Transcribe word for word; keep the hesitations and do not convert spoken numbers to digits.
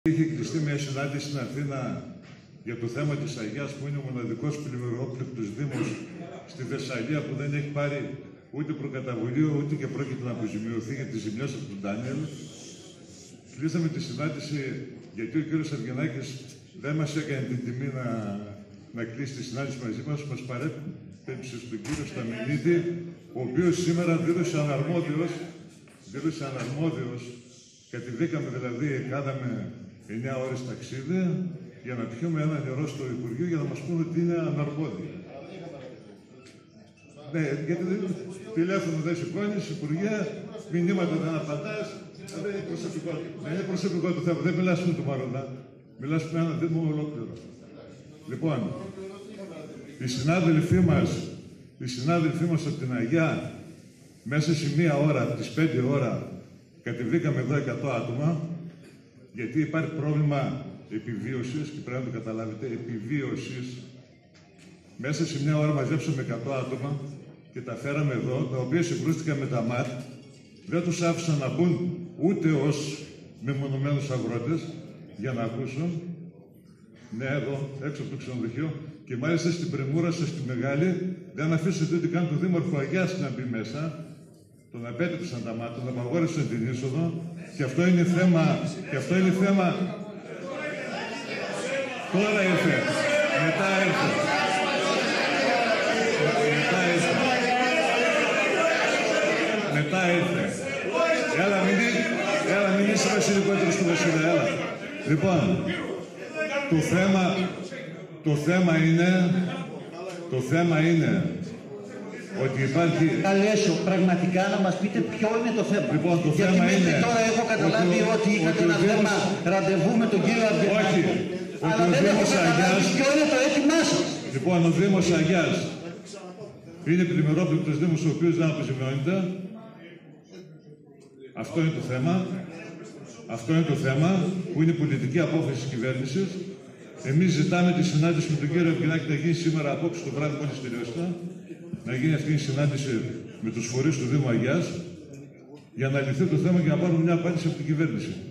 Είχε κλειστεί μια συνάντηση στην Αθήνα για το θέμα της Αγιάς, που είναι ο μοναδικός πλημμυρόπληκτος δήμος στη Θεσσαλία που δεν έχει πάρει ούτε προκαταβολή ούτε και πρόκειται να αποζημιωθεί για τις ζημιές από τον Ντάνιελ. Κλείσαμε τη συνάντηση γιατί ο κύριος Αυγενάκης δεν μας έκανε την τιμή να, να κλείσει τη συνάντηση μαζί μας. Μας παρέπεψε στον κύριο Σταμενίτη, ο οποίος σήμερα δήλωσε αναρμόδιος, δήλωσε αναρμόδιος, κατηδίκαμε δηλαδή, κάναμε εννιά ώρες ταξίδι για να πιούμε ένα νερό στο Υπουργείο για να μας πούνε ότι είναι αναρμόδιοι. Ναι, γιατί τηλέφωνο δεν σηκώνεις, Υπουργέ, μηνύματα δεν απαντάς, δεν είναι προσωπικό. Δεν είναι προσωπικό το θέμα, δεν μιλάς με τον Μαρονά, μιλάς με έναν Δήμο ολόκληρο. Λοιπόν, οι συνάδελφοί μας, οι συνάδελφοί μας από την Αγιά, μέσα σε μία ώρα, από τις πέντε ώρα, κατεβήκαμε εδώ εκατό άτομα, γιατί υπάρχει πρόβλημα επιβίωσης και πρέπει να το καταλάβετε, επιβίωσης. Μέσα σε μια ώρα μαζέψαμε εκατό άτομα και τα φέραμε εδώ, τα οποία συγκρούστηκαν με τα ΜΑΤ. Δεν τους άφησαν να μπουν ούτε ως μεμονωμένους αγρότες για να ακούσουν. Ναι, εδώ, έξω από το ξενοδοχείο. Και μάλιστα στην πρεμούρα σας, στη Μεγάλη, δεν αφήσατε ούτε καν τον Δήμαρχο Αγιάς να μπει μέσα. Τον απέτρεψαν τα μάτια, τον απαγόρευσαν την είσοδο. Και αυτό είναι θέμα. Και αυτό είναι θέμα. Τώρα ήρθε. Μετά ήρθε. Μετά ήρθε. Μετά ήρθε. Έλα, μην, έλα, μην είσαι βασιλικότερος του Βασίλη, έλα. Λοιπόν, το θέμα, το θέμα είναι, το θέμα είναι ότι υπάρχει... Καλέσω πραγματικά να μας πείτε ποιο είναι το θέμα. Λοιπόν, το γιατί θέμα μέχρι είναι τώρα έχω καταλάβει ότι, ότι είχατε ένα Δήμος... θέμα ραντεβού με τον κύριο Αυγενάκη. Αλλά δεν έχω καταλάβει ποιο είναι το έτοιμά σας. Λοιπόν, ο Δήμος Αγιάς είναι πλημμυρόπληκτος Δήμος, ο οποίος δεν αποζημιώνεται. Αυτό είναι το θέμα. Αυτό είναι το θέμα που είναι πολιτική απόφαση της κυβέρνησης. Εμείς ζητάμε τη συνάντηση με τον κύριο Αυγενάκη να γίνει σήμερα απόψε το βράδυ μόλις τελειώσετε. Να γίνει αυτή η συνάντηση με τους φορείς του Δήμου Αγιάς για να λυθεί το θέμα και να πάρουμε μια απάντηση από την κυβέρνηση.